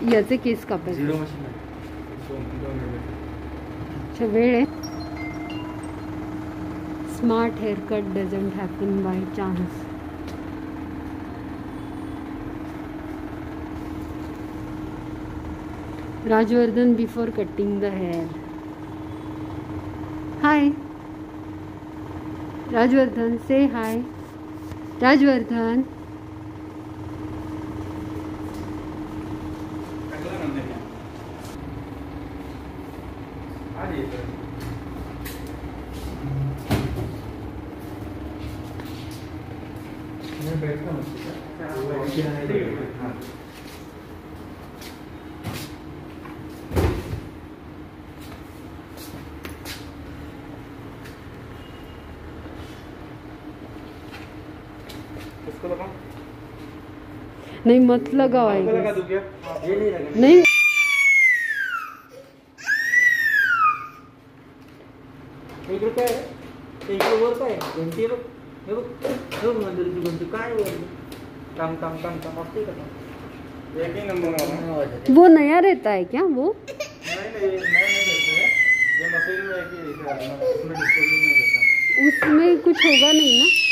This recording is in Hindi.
याचे केस कापायचे. झिरो मशीन आहे. अच्छा वेळ आहे. Smart hair cut doesn't happen by chance. Rajvardhan before cutting the hair. Hi. Rajvardhan, say hi. Rajvardhan. नहीं मत लगाओ. लगा दूं क्या? ये नहीं लगा. नहीं ₹1 आहे. ₹1 वर काय घंटी बघ. हे बघ मंदिरची घंटी काय वर टांग टांग टांग टांग असते का? एक ही नंबर. वो नया रहता है क्या वो? नहीं रहता है. ये मशीन में एक ही उसमें डिस्पोजल नहीं रहता. उसमें कुछ होगा नहीं ना.